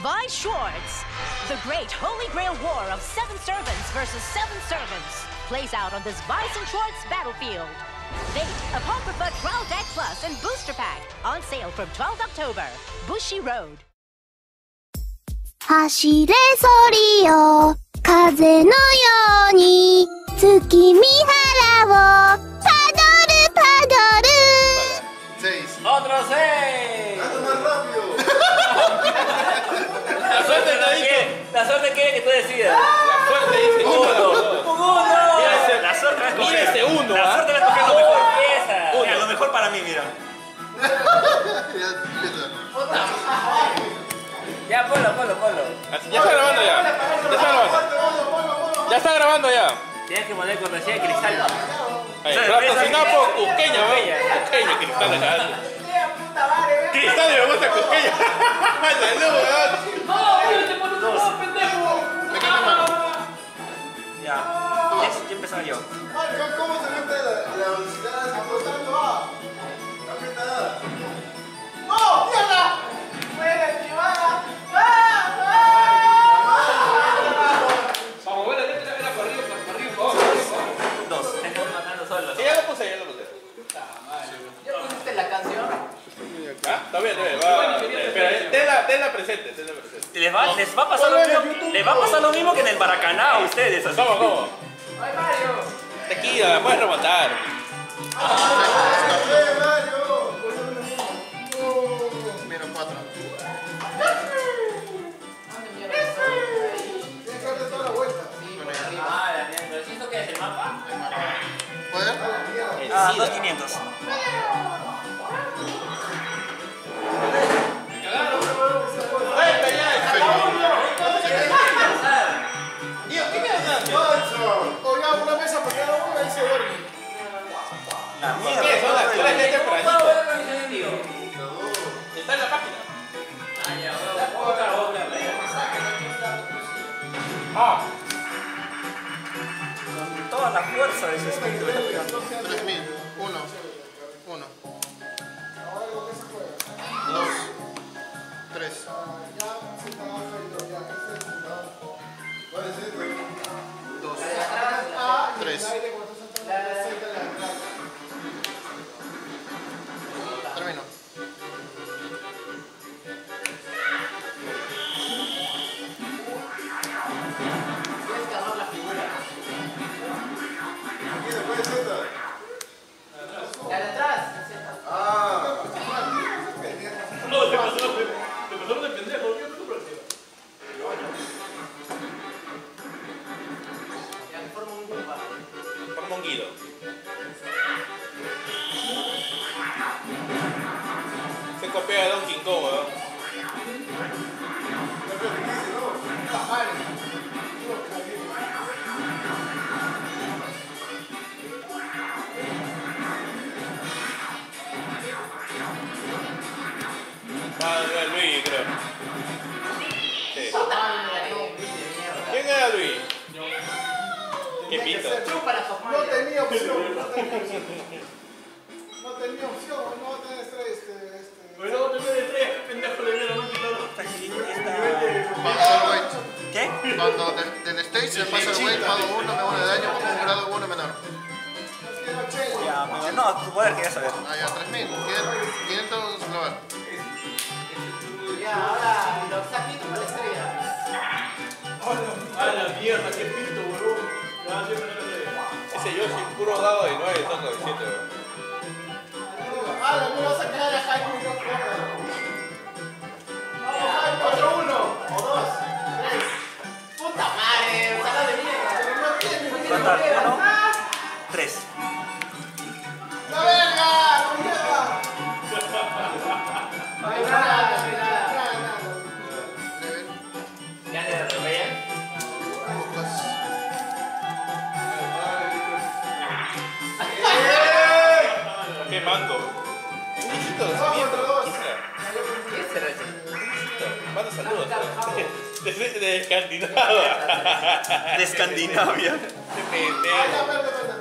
Vice Schwartz. The great holy grail war of 7 servants versus 7 servants plays out on this Vice and Schwartz battlefield. Fate, upon preferred Trial Deck Plus and Booster Pack, on sale from 12th October. Bushi Road. 走れソリよ風のように月見原をパドルパドル 6. ¡Otro 6! ¡Ando más rápido! La suerte quiere que tú decidas. La suerte dice ¡Uno! La suerte va a escoger. Mira el segundo. La suerte va a escoger lo mejor. Empieza. Mira, lo mejor para mí, mira. Ya, ponlo. Ya está grabando ya. Ya está grabando ya. Tienes que poner cortesía de cristal. Patrocinado por Cusqueña, ¿no? Cusqueña, Cristal acá. Cristal me gusta Cusqueña. Salud, weón. Ya. Ya empezaba yo. ¿Cómo se mete la velocidad? ¿Se aportando? No aprieta nada. ¡No! ¡Mierda! ¡Muere, chivada! Vamos a ver la letra para arriba, para arriba. 2. Estamos matando solos. Sí, ya lo puse. ¿Ya pusiste la canción? ¿Ah? Está bien. Va. Pero tenla presente. Les va a pasar lo mismo que en el Maracaná a ustedes. Así. ¿Cómo? ¡Ay, Mario! Tequila, puedes remontar. Menos 4. Ah, la mierda. ¿Pero si esto qué es el mapa? ¿Puedes? 2500. Oiga, una mesa para cada uno y se duerme. La ¿Qué? mierda. Son las 3 de tempranito. No. Está en la página. Ah, ya, otra. Ah. Con toda la fuerza de su espíritu. 3000. 1. 2. 3. 2. 3. Termino. Tienes que armar la figura. Ya de atrás. Te pasaron de pendejo. Ya forma un gumba. Forma un guido. Se copia de Donkey Kong, weón. Luis, creo. Sí. ¿Quién era Luis? ¿Qué pito? Chupa la papaya. No tenía opción. No tenés Pero no tenía de 3, pendejo, le dieron un quitado. ¿Qué? Cuando del stage se pasa el weight, pago 1, me pone de daño, pongo un grado 1 menor. Ya, pero no, tu poder quería saber. Ah, ya, 3000. 500 global. Ya, ahora los saquitos para la estrella. A la mierda, qué pito, weón. Ese Yoshi, puro dado de 9, toca de 7, weón. Me vas a quedar a Jaime y no Vamos, Jaime, 1 o 2, 3. ¡Puta madre! ¡Sala de mierda! ¿Cuánto? 1, 3. ¡La verga! ¡La mierda! ¿Ya te atropellan? ¡Qué manco! Un hijito de ¿Qué será eso? manda saludos. De Escandinavia. De Escandinavia. Qué pendejo.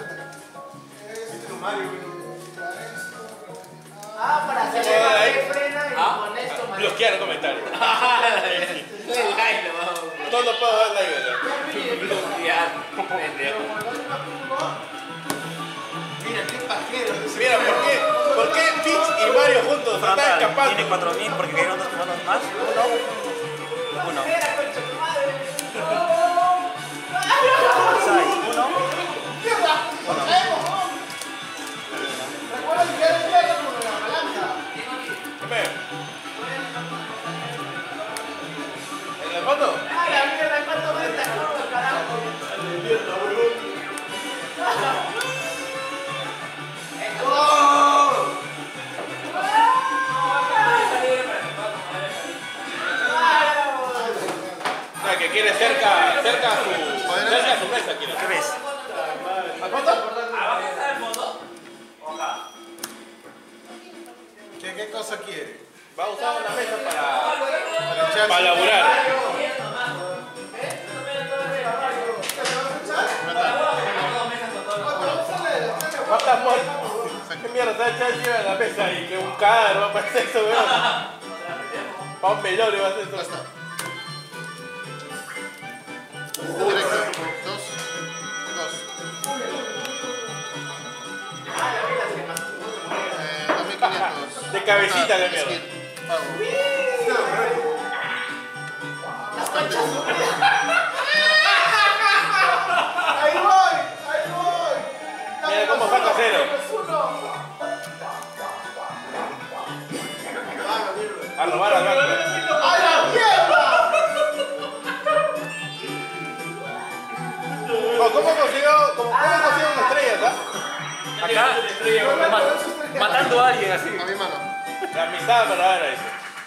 Ah, para hacer el frena y con esto, Bloquear comentarios. no puedo dar like acá. Ya, pendejo. Mira, qué pajero. Mira, ¿por qué Peach y Mario juntos? Se están Frontal, escapando. tiene 4000 porque cayeron 2 personas más. Uno. Sai, uno. Recuerda que ya le pega con la palanca. ¿Qué? ¿En la foto? Ay, la mierda, ¿cuánto me está curva, carajo? No, que quiere cerca a su mesa, quiere. ¿Qué ves? ¿Al fondo? ¿Qué cosa quiere? Va a usar una mesa para laburar. ¿Cuántas muertes? ¿Qué mierda está echando encima de la mesa? Y que un cadáver va a aparecer eso, weón. Para un velorio va a ser eso. Directo. 2. 2500. De cabecita de mierda. Pago. ¡Ahí voy! Mira cómo saca cero. A robar al banco. ¡A la mierda! ¿Cómo consiguió estrellas, ah? Acá, matando a alguien así. A mi mano. La amistad verdadera dice.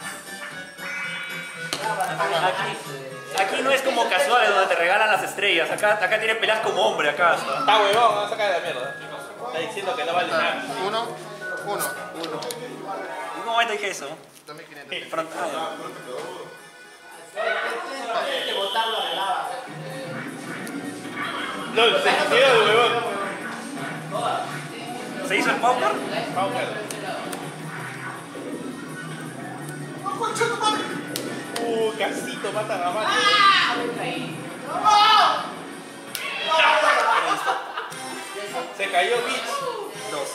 Aquí no es como casual donde te regalan las estrellas. Acá tiene peleas como hombre, acá hasta. Está huevón, va a sacar de la mierda. Está diciendo que no vale nada. 1. ¿En qué momento dije eso? 2500. Frontal. No, se tiró el huevón. ¿Se hizo el pauper? Vamos a ver. Casito mata a la mano. Se cayó Beach. 2.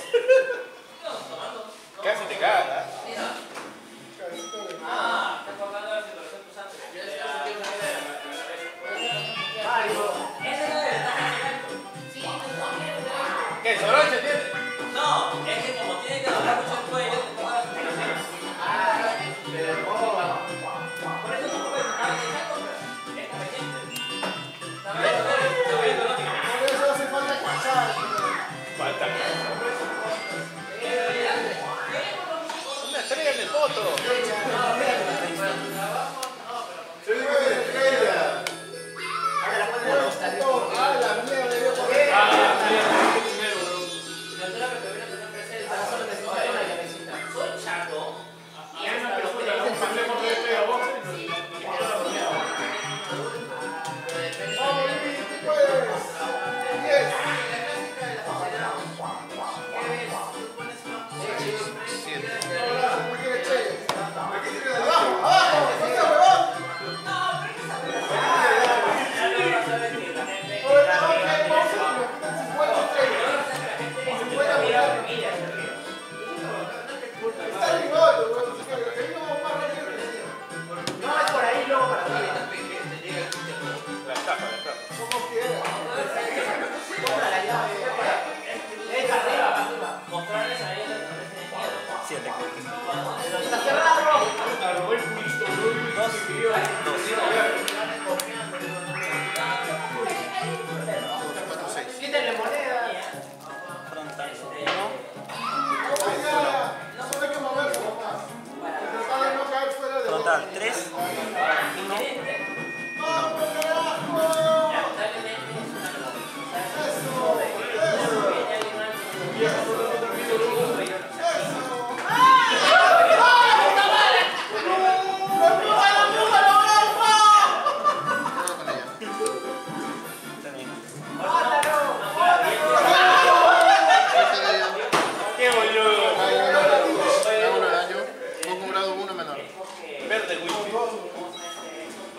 Casi te cagas, ¿Qué? ¿Soroche tiene? No, es que como tiene que doblar mucho el cuello, te toca la por eso no puedes dejar de esa cosa. Es conveniente. Por eso hace falta cachar. Falta. Una estrella en el foto. Frontal 3. 1 menor. Verde, Wii.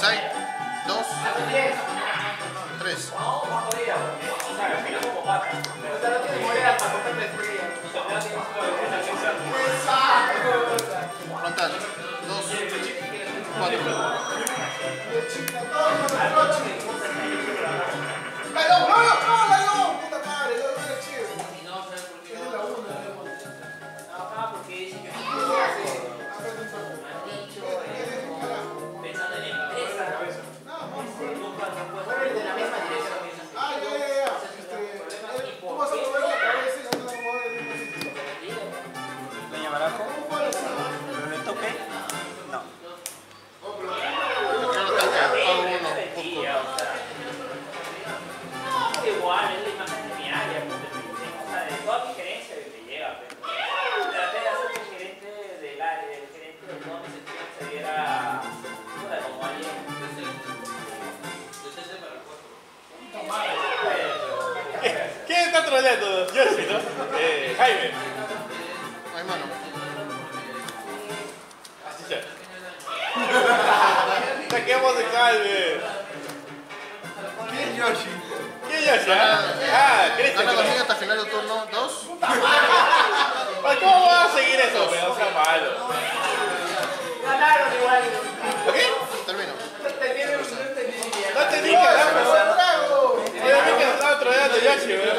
Sai. 2. 3. Frontal. 2. 4. Puta madre, yo no era chido. Tú vas a mover la cabeza y yo te voy a mover el mismo. Peña Barajo. ¿Pero en el tope? No. Igual, es la imagen de mi área, o sea, de toda mi gerencia le llega, pero traté de hacer que el gerente del área, el gerente de toda mi sección se viera como alguien. ¿Quién está troleando? Yoshi, ¿no? Jaime. Ay, mano. Así sea. Saquemos de Jaime. ¿Quién Yoshi? ¿Quién Yoshi? Cristian. Gana conmigo hasta final del turno. 2. ¿Cómo vas a seguir eso? Pero no sea malo. Ganaron igual. ¿Ok? Termino. No entendí, carajo. Yo vi que nos estaba troleando Yoshi, weón.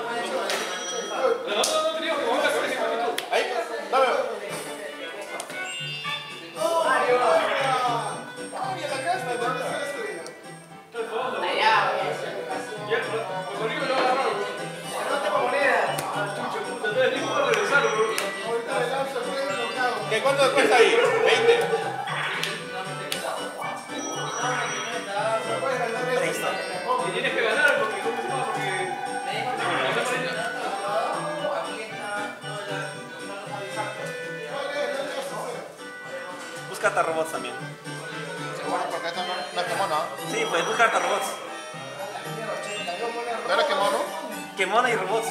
Ahí, dame. ¿Qué cuánto cuesta ahí? 20. Tienes que ganar porque busca hasta robots también. Seguro porque esto no es Kemono. Sí, pues busca hasta robots. ¿No era Kemono? Kemono y robots.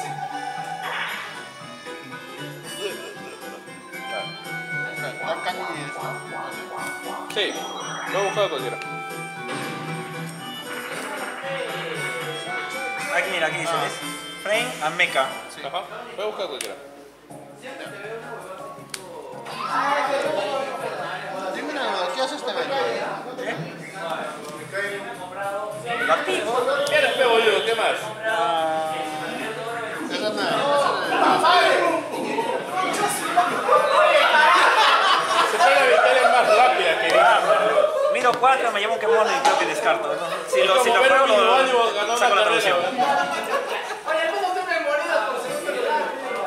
Arcani y Sí, lo he buscado cualquiera. Aquí mira, aquí dice, ¿ves? Frame and Mecha. Ajá, voy a buscar cualquiera. Dime una duda, ¿qué hace este evento? Lo activo. ¿Qué eres, pe, boludo? ¿Qué más? Esa es nada. Se pone la victoria más rápida que Miro 4, me llevo un Kemono y creo que descarto, ¿no? Si lo como ver pruebo, un individual y ganar saco una la carrera. traducción. Oye, al menos dame monedas por segundo lugar.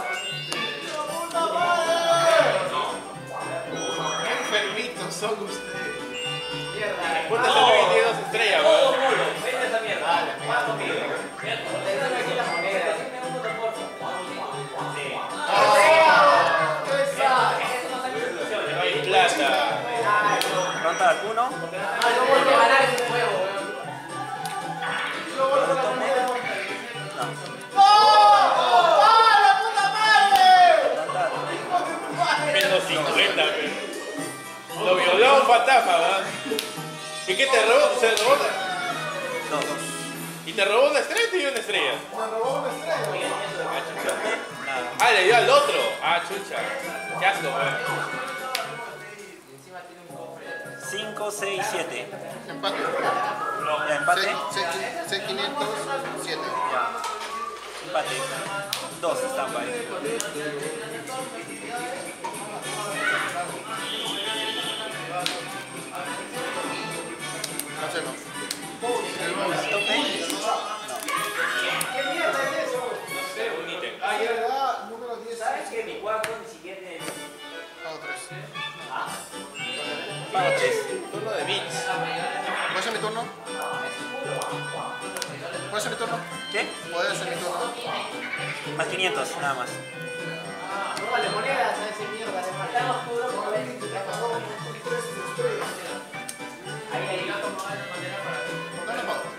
Qué enfermitos son ustedes. Puta, se ve que tiene 2 estrellas, Todo weón. mulo, vete esa mierda. Va conmigo. Dame aquí las monedas. Dime un puto porfa. Sí. Hay plata. Frontal 1. No vuelvo a ganar ese juego, weón. Menos 50, weón. Lo violó un fantasma, ¿verdad? ¿Y qué te robó? ¿Se robó? No. ¿Y te robó una estrella y te dio una estrella? Me robó una estrella. Ah, chucha. Ah, le dio al otro. Ah, chucha. Qué asco, weón. 5, 6, 7. Empate. Ya, empate. C500, 7. Ya. Empate. 2 estampa ahí. Cancelo. Tope. ¿Qué mierda es eso? No sé, un ítem. Ah, ya, ¿verdad? Número 10. ¿Sabes que mi cuarto ni siquiera tiene... Pago 3. Pago 3. Turno de bits. ¿Puede ser mi turno? ¿Puede ser mi turno? ¿Qué? Puede ser mi turno. Más 500, nada más. Róbale monedas a ese mierda. Le faltamos puro como ven. Ahí, yo tomo la manera para... No le pago.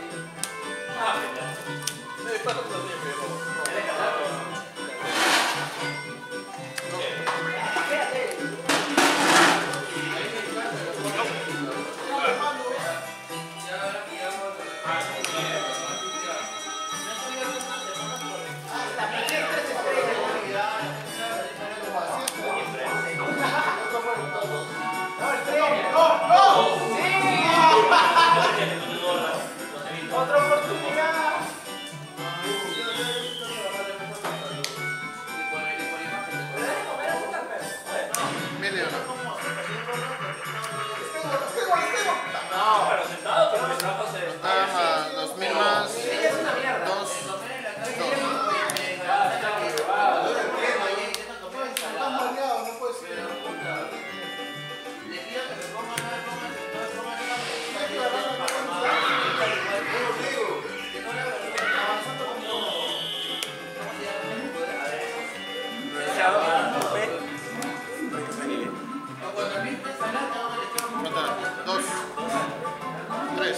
3.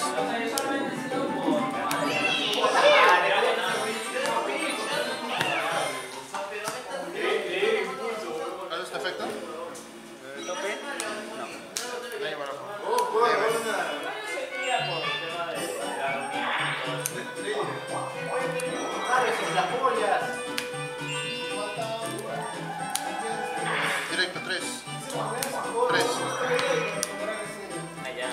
¿Haces este efecto? ¿Tope? No. Ahí va abajo. Directo, 3. 3. Allá.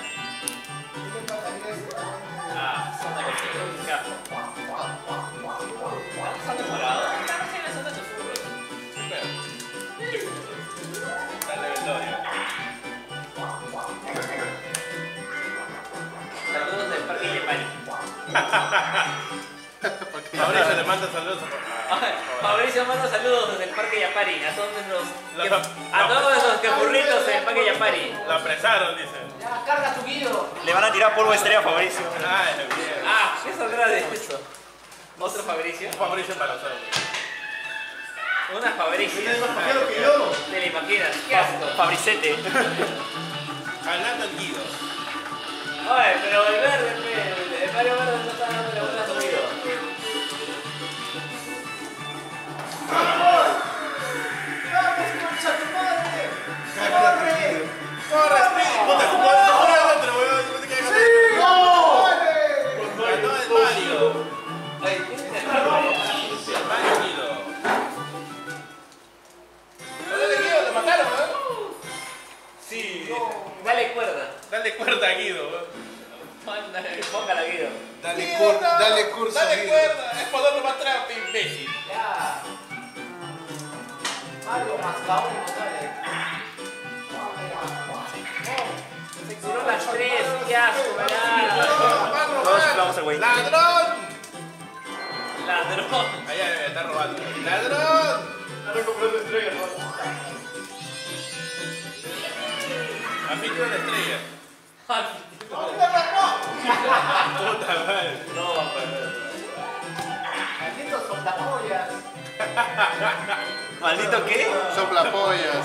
Ah, son de los carros. ¿Están demorados? Están recién en zona de susurros. Dale, Victoria. Saludos del Parque Yepari. Mauricio le manda saludos Mauricio manda saludos desde el Parque Yapari a todos Los- nuestros capurritos del Parque Yapari. Lo apresaron, dice. Ya, carga tu guido. Le van a tirar polvo de estrella a Fabricio. Ay, bien. Ah, ¿qué saldrá de eso? ¿Otro Fabricio? Un Fabricio embarazado. Una Fabricio. Es más pajero que yo. ¿Te la imaginas? ¿Qué asco? Fabricete. Hablando el Guido. Oye, pero el verde, el Mario Verde no está dando la buena subida. ¡Corre, Speedy! ¡Puta, se puede correr al otro, weón! Yo pensé que iba a ganar. Ganó el Mario. Oye, ¿quién es el Mario? El Mario Guido. Dale, Guido, te mataron, weón. Sí. Dale cuerda. Dale cuerda a Guido, weón. Póngala, Guido. Dale curso. Dale Guido. cuerda. Es para darle más trampa, imbécil. Ya. Algo más cabrón, no sale. Se tiró las tres, qué asco, ¿verdad? Todos vamos al güey. ¡Ladrón! Ladrón. Allá me está robando. ¡Ladrón! Anfitrión de estrella. Puta madre. No, pero... Malditos soplapollas. ¿Maldito qué? Soplapollas.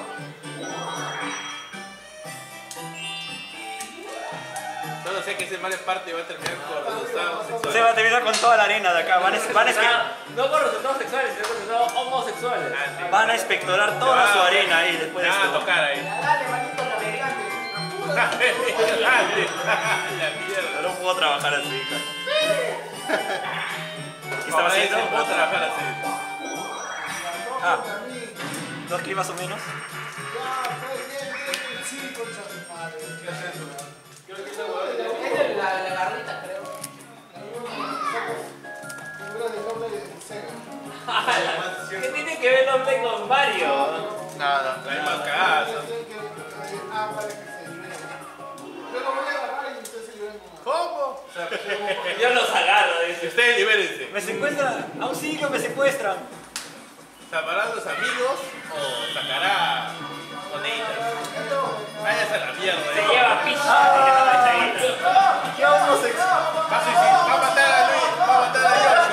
Solo sé que ese Mario Party va a terminar con resultados Se sexuales. va a terminar con toda la arena de acá. Van a No con resultados sexuales, sino con resultados homosexuales. van a inspectorar toda su arena ahí después de Ah, esto. tocar ahí. Dale, maldito navegante. La mierda. No puedo trabajar así. ¿Qué estaba Ahora haciendo? sí puedo trabajar así. Ah, 2 clics más o menos. Es de la garrita, creo. ¿Qué tiene que ver el hombre con Mario? Nada. La misma cagada. ¿Cómo? Yo los agarro, dice. Ustedes libérense. Me secuestran. Auxilio, me secuestran. ¿Sacará a los amigos o sacará moneditas? Váyase a la mierda. Se lleva pizza porque no está ahí. ¿Qué homosexual? Va a matar a Luis, va a matar a Yoshi.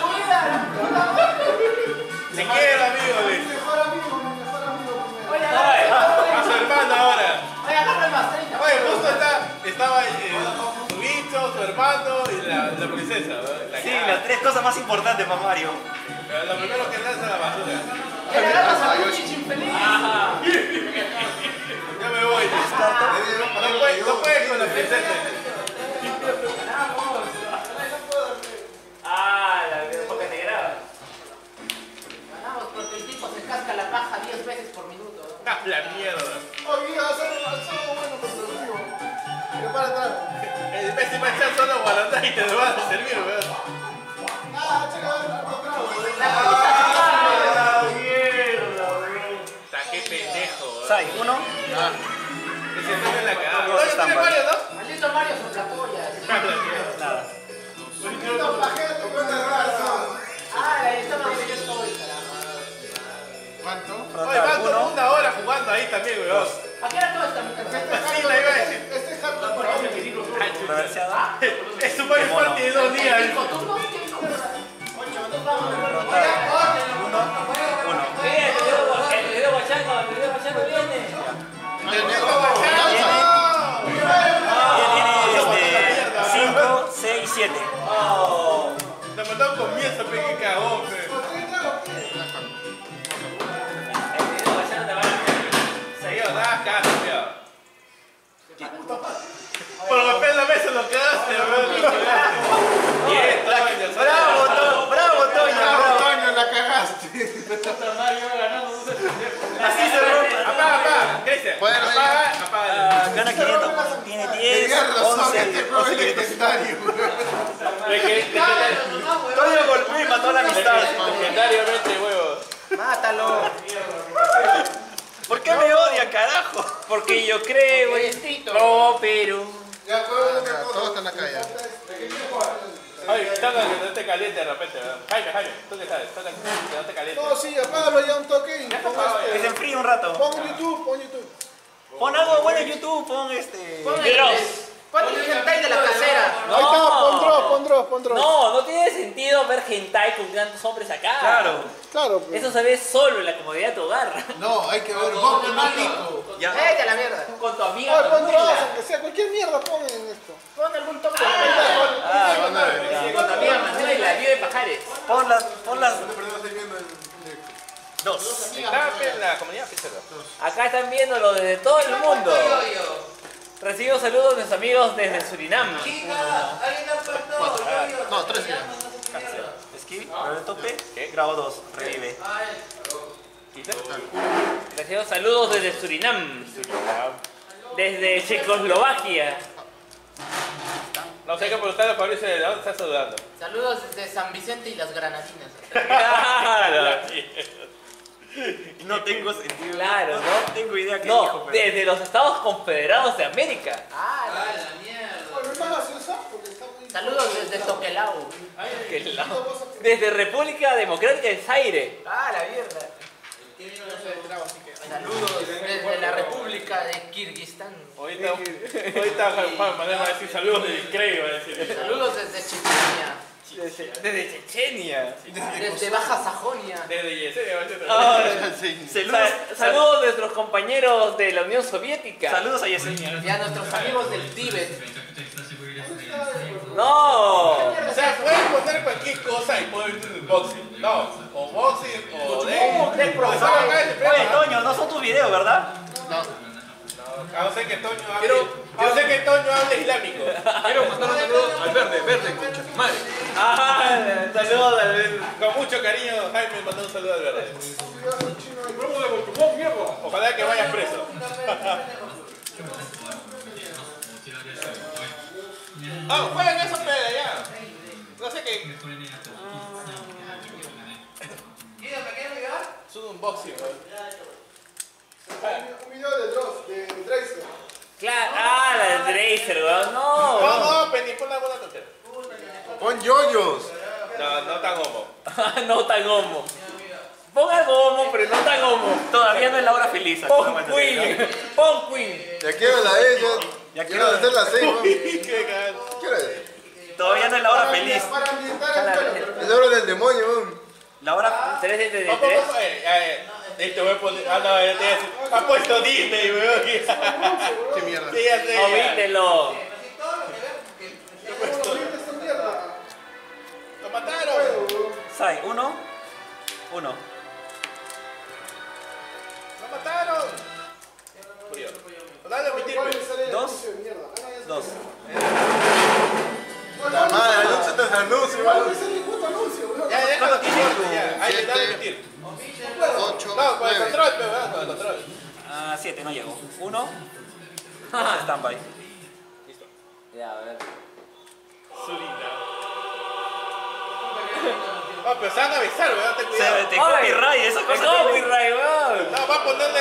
Te quiero, amigo, Luis. Oye, A su hermano ahora. agarra el más 30. Oye, justo estaba Lucho, su hermano y la princesa, ¿no? Sí, las 3 cosas más importantes para Mario. Pero lo primero que lanza la basura. Le agarras a un chichi infeliz. Ya me voy. No puedes con la princesa. Ah, porque te graba. Ganamos porque el tipo se casca la paja 10 veces por minuto. Ah, la mierda. Oye, solo bueno, productivo. Prepara atrás. El imbécil va a echar solo guarandá y te lo vas a servir, weón. Ah, chica, otro trago. Está qué pendejo, weón. Sai, 1. Que se toque la cagada. Dos Oye, están ¿tiene Mario, no? Maldito Mario soplapollas. Ah, la mierda. Nada. Bonito pajero, te cuenta razón. Ah, ahí está donde yo estoy, caramba. ¿Cuánto? Oye, Frontal, van 1. una hora jugando ahí también, weón. ¿A qué era todo esta puta? Sí, la iba a decir. Este es hardcore para mí. Reverseada. Es un Mario Party de 2 días. ¿Qué turnos? ¿Qué turnos? 8, nos vamos. Frontal. 1. Mira, el video guachango viene. Viene, Tiene 7. Oh, te mató con comienzo, pe, que cagón, pe. Seguido, nada, casi, tío. Por golpear en la mesa lo quedaste, weón. Bien, Toño. Bravo, Toño. Bravo, Toño. Bravo, Toño, la cagaste. Así se rompe. Apaga, Cristian. Bueno, Apaga. Gana 500. Tiene 10, Tenías razón, 11, este bro es 11 minutos. legendario. Toño golpeó y mató a la amistad. Legendariamente, huevo. Mátalo. ¿Por qué me odia, carajo? Porque yo creo en no, pero... Ya, pues, Ya, todos están acá ya. Ay, toca que no te caliente de repente, ¿verdad? Jaime, tú qué sabes, toca que no te caliente. no, sí, apágalo ya un toque y pon Que se enfríe un rato. Pon YouTube. Pon algo bueno en YouTube, pon Pon el hentai de la casera. Ahí está, pon drop. No tiene sentido ver hentai con tantos hombres acá. Claro. Claro, pues. Eso se ve solo en la comodidad de tu hogar. No, hay que ver Boku no Pico. Ya. Vete a la mierda. Con tu amiga. Pon drop, Manuela. aunque sea cualquier mierda, pon en esto. Pon algún toque. Con tu amiga Manuela, Río de Pajares. Pon las dos. Está en la comunidad pizarra. Acá están viéndolo desde todo el mundo. Recibo saludos de nuestros amigos desde Surinam. No, 3 días. Skill, pero el tope. Grabo 2. Revive. Recibo saludos desde Surinam. Desde Checoslovaquia. No sé qué preguntarle a Fabricio de dónde está saludando. Saludos desde San Vicente y las Granadinas. Claro. No tengo sentido. Claro, No tengo idea qué No, dijo, pero... desde los Estados Confederados de América. Bueno, no están gaseosa porque está muy... Saludos desde Toquelau. Desde República Democrática de Zaire. Ah, la mierda. Saludos desde la República de Kirguistán. Ahorita Juan Manuel va a decir saludos de Increíble, va a decir. Saludos desde Chechenia. Desde Chechenia. Desde Baja Sajonia. Desde Yesenia, va a decir. Sí. Saludos de nuestros compañeros de la Unión Soviética. Saludos a Yesenia. Y a nuestros amigos del Tíbet. No. O sea, pueden poner cualquier cosa y pueden ver boxing. No, o boxing o de... Profesor, oye, Toño, no son tus videos, ¿verdad? A no ser que Toño hable islámico. Quiero mandar un saludo al verde, concha tu madre. Saludos al verde. Con mucho cariño, Jaime mandó un saludo al verde. Promo de Bochumón, mierda. Ojalá que vayas preso. Jueguen eso, pega ya. No sé qué. Es un unboxing, Un video de Dross, de Tracer. Claro. La del Tracer, weón. No. No, Penny, pon la buena tontera. Pon yoyos. No tan homo. No tan homo. Pon algo homo, pero no tan homo. Todavía no es la hora feliz. Pon Queen. Pon Queen. Ya quiero la E, Ya quiero hacer la 6. Qué cagado. Todavía no es la hora feliz. Para ambientar el juego. Es hora del demonio, weón. La hora... 373. Te voy a poner. No, ya te voy a decir. Ha puesto Disney, weón. Qué mierda. Sí, ya sé. Omítelo. ¡Lo mataron! Sai, 1. ¡Lo mataron! Murió. Dale a omitir, pues. 2. 2. La madre, anuncio tras anuncio, weón. Ese es mi puto anuncio, bro. Ya, déjalo que corte, ya. Ahí, dale a omitir. 8, No, con el 9. control, pero weón, con el control. 7, no llego. 1. Standby. Ya, a ver. No, pero se van a avisar, weón, ten cuidado. Te copyright, esa cosa. Copyright, weón. No, va a ponerle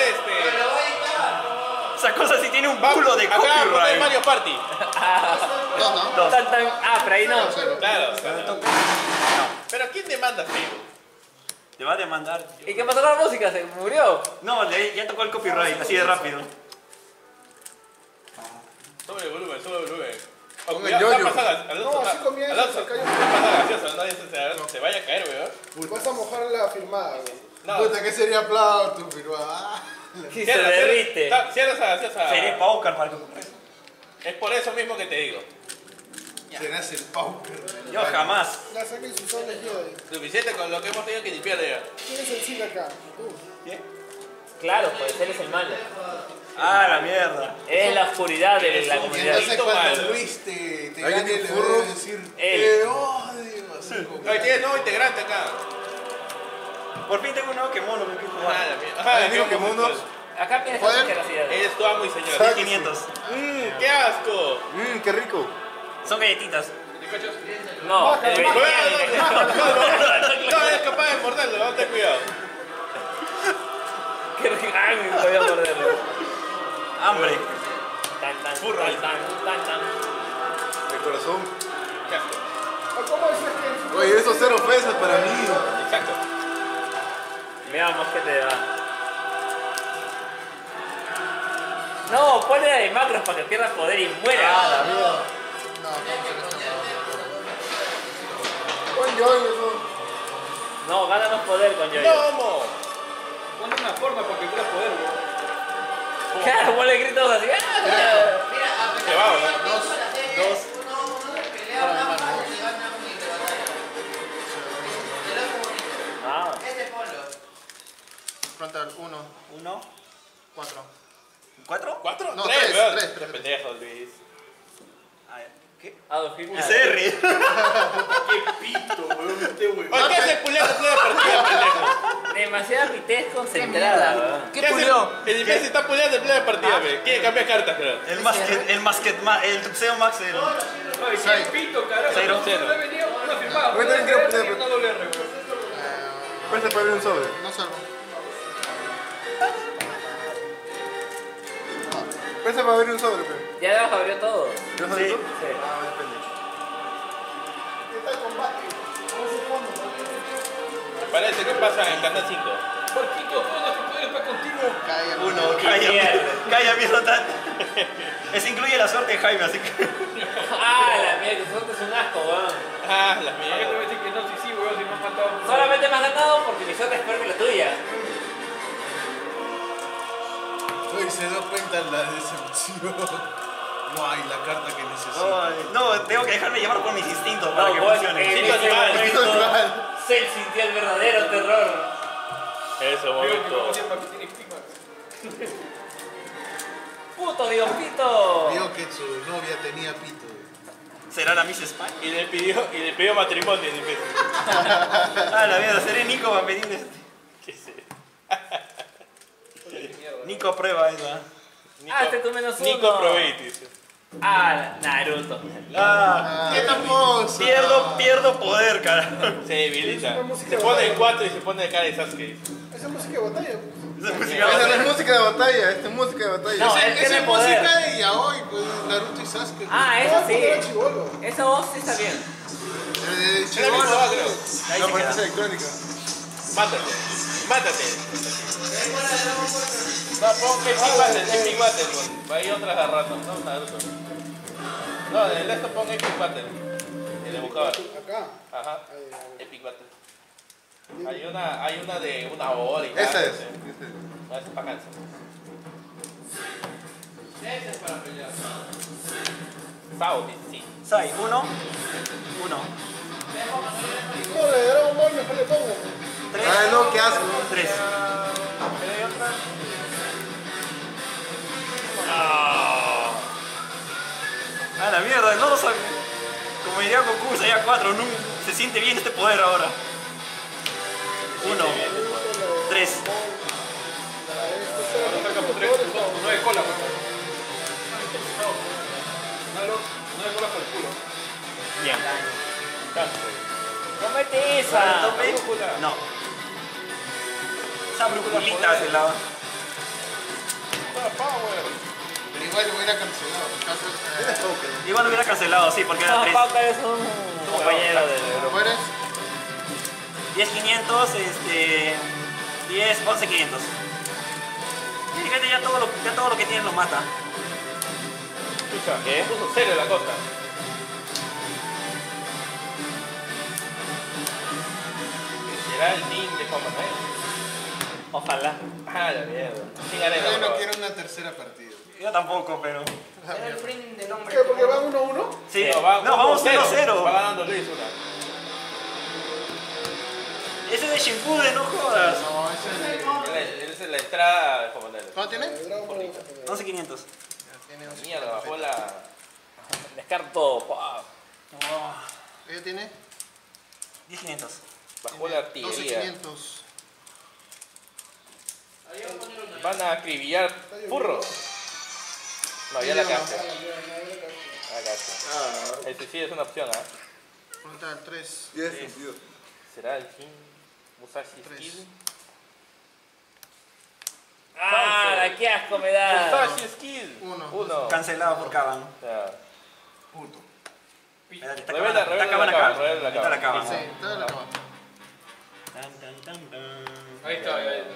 Esa cosa sí tiene un va- culo de acá va a poner copyright. Mario Party. No. Pero ahí no. Claro. Pero ¿quién demanda Facebook? Te va a demandar. ¿Y qué pasó con la música? ¿Se murió? No, ya tocó el copyright, así de rápido. Sube el volumen, sube el volumen. Ponga el yoyo. No, así comienza, Alonso, se cayó. no se vaya a caer, weón. Vas a mojar la firmada, güey. No, Puta, ¿qué sería aplauso, tu firma? Sí, se derrite. Cierra esa. Sería paucar para que compres. Es por eso mismo que te digo. Serás el pauper. Yo jamás. Ya saquen sus soles Jedi. Suficiente con lo que hemos tenido que limpiar ya. ¿Quién es el Sil acá? Tú. Claro, pues él es el malo. Ah, la mierda. Es la oscuridad de la comunidad. Entonces cuando Luis te gane, le voy a decir, Él. te odio. Así como... Ay, tienes nuevo integrante acá. Por fin tengo un nuevo Kemono con que Ah, jugar. la mierda. Ahí digo que mundos. Acá tienes ¿Pueden? las capacidades. Eres tu amo y señor. Exacto. 1500. ¡Qué asco! Qué rico. Son galletitas. No, No eres capaz de morderlo, no ten cuidado. Qué rico. Ay, me voy a morderlo. Hambre. Tan, tan, Furro. tan, tan, tan, tan. El corazón. Qué asco. ¿Cómo es que? Oye, eso cero ofensas para mí. Exacto. Veamos qué te da. No, ponle de macros para que pierdas poder y muera. la mierda. Con yo, No, gana más poder con Yoyo. ¿Cómo? Pon una forma para que puedas poder, weón. Claro, ponle gritos así. ¡Ah! Se va, ¿no? Dos. Ah, Frontal, 1, 1. 4. 4. ¿Cuatro? No, tres, tres, weón. tres. Tres pendejos, Luis. ¿Qué? Adolf Hitler. SR. ¿Por qué se pulea de partida, pendejo? Demasiada pitez concentrada, weón. ¿Qué pulió? El imbécil está puleando en plena partida, ve. Quiere cambiar cartas, creo. El Seo Max 0. Ay, qué pito, carajo. Cero. No he venido, no he firmado. Voy a tener que poner- Una doble R, weón. Puedes para abrir un sobre. No salgo. Puedes para abrir un sobre, pero. Ya abajo abrió todo. ¿Yo soy tú? Sí. Ah, depende. ¿Qué tal combate? ¿Cómo se pone? Me parece que pasa en Canal 5. Porquito, todos nuestros poderes para contigo. Uno. Calla, mierda. Eso incluye la suerte de Jaime, así que. Ah, la mierda, que suerte es un asco, weón. Ah, la ¿Para qué te voy a mierda. decir que no? Sí, sí, weón, si me han matado. Solamente me has ganado porque mi suerte es peor que la tuya. Uy, se dio cuenta la decepción. No hay la carta que necesito. No, tengo que dejarme llevar por mis instintos para No, que vos, funcione. en Instinto ese animal, momento, Cell sintió el verdadero terror. Ese Digo que momento. como siempre aquí tiene clímax. Puto Diompito. Digo que su novia tenía pito. ¿Será la Miss Spy? Y le pidió matrimonio, el imbécil. Ah, la mierda, seré Nico para pedir este. ¿Qué sé? Nico aprueba esa. Ah, este tú menos uno. Nico Probatis. Ah, Naruto. Ah, ¡Qué taposo! pierdo poder, cara. Se debilita. Se pone en 4 y se pone de cara de Sasuke. Esa es música de batalla. Esa música Esa no va es música de batalla, esta es música de batalla. No, él Esa tiene es poder. música de yaoi, pues Naruto y Sasuke. Ah, No, eso porque era sí. chibolo. Eso vos sí está bien. Era mi papá, creo. No, porque es electrónica. Mátate. Mátate. No, pon Epic Battle, weón. Hay otras de rato. No, Naruto. No, en esto pon Epic Battle. El de buscaba. Acá. Ajá. Epic Battle. Hay una de una hora y tal. Esa es. No, esa es para cansa. Saudi, sí. Sai, 1. 1. No, le Dragon Ball mejor le pongo. 3. Ah, no, qué asco. 3. ¿Pero hay otra? Ah, la mierda, no lo sabía. Como diría Goku, sería 4. Se siente bien este poder ahora. 1. 3. Cuando saca por 3, 9 colas, weón. 9 colas por el culo. Bien. Comete ¿Para el esa. tope? No. Esa brújulita se la va. Pero igual lo hubiera cancelado. Tienes token. Igual lo hubiera cancelado, sí, porque era No, 3. Pauca es un compañero del grupo. ¿Cómo eres? 10.500, 10, 11.500. Y fíjate, ya todo lo que tiene lo mata. Escucha, que puso serio la cosa. ¿Será el team de Juan Manuel? Ojalá. Ah, la mierda. ¿Quién hará Yo no la quiero una tercera partida. Yo tampoco, pero... Era el print del hombre. ¿Qué? ¿Porque van 1-1? Sí, No, vamos 0-0. Va ganando Luis una. Ese de Shimpuden, no jodas. No, ese es Esa es la entrada del comandante. ¿Cuánto tiene? 11.500. Tiene 11. Mierda, bajó la... Descarto. ¡Pah! ¿Ella tiene? 10.500. Bajó la artillería. 12.500. Van a acribillar furros. No, ya la caché. La caché. Ese sí es una opción, ¿ah? Frontal, 3. ¿Será el fin? Musashi Tres. Skill. ¡Ah! ¡Qué asco me da! Musashi Skill. 1. Cancelado por Kaban. Ya. Puto. Revela la Ahí está la Kaban. Sí, todo lo acaba. Ahí está, ahí está.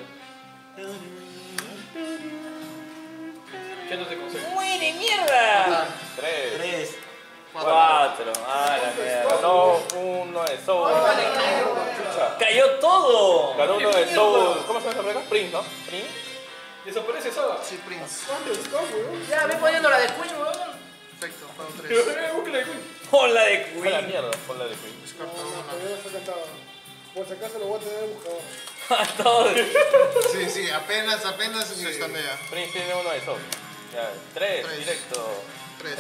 Ya no se consigue. ¡Muere, mierda! 3. 3. 4. ¡Ah, la mierda! Ganó uno de Soul. Chucha. ¡Cayó todo! Ganó uno de Soul. ¿Cómo se llama esa regla? Prince, ¿no? Prince. Desaparece Soda. Sí, Prince. ¿Dónde está, weón? Ya, ve poniendo la de Queen, weón. Perfecto, fueron 3. Búsquela de Queen. ¡Hola de Fue la Queen! mierda, fue la de Queen. Descarta Todavía 1. no está cantada. Por si acaso lo voy a tener en el buscador. ¡A todos! Sí, sí, apenas se escondea. Prince tiene uno de Soul. Ya, 3, Tres. directo. 3.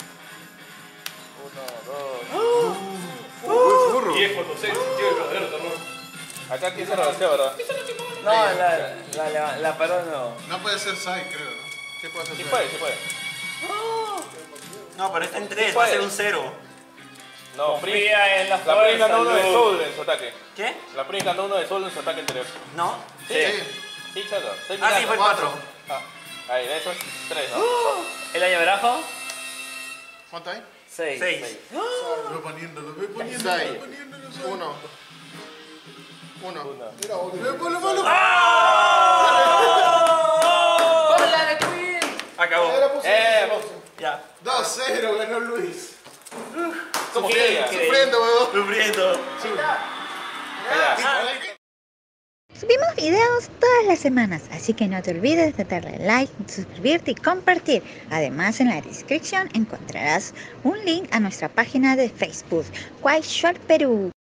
1, 2. 10 cuando se sintió el verdadero terror. Acá quién se rebaseó, ¿verdad? No, la paró no. No puede ser Sai, creo, ¿no? ¿Qué puede ser Sí Sai? puede, sí puede. No, pero está en 3, Sí, va a puede. ser un 0. No, Prince. Confía en la La Prince ganó uno de Luz. Soul en su ataque. ¿Qué? La Prince ganó uno de Soul en su ataque anterior. No. Sí. Sí, chato. Estoy Ah, sí, mirando. fue 4. Ah, ahí, de esos 3, ¿no? ¿El año verajo? ¿Cuánto hay? 6. 6. Lo voy poniéndolo, voy poniéndolo. 1. 1. Mira, boludo. ¡Hola de Queen! Acabó. Ya la puse. Vos. Ya. 2-0 ganó Luis. ¿Cómo quería? Sufriendo, weón. Sufriendo. Subimos videos todas las semanas, así que no te olvides de darle like, suscribirte y compartir. Además, en la descripción encontrarás un link a nuestra página de Facebook, Quai Short Perú.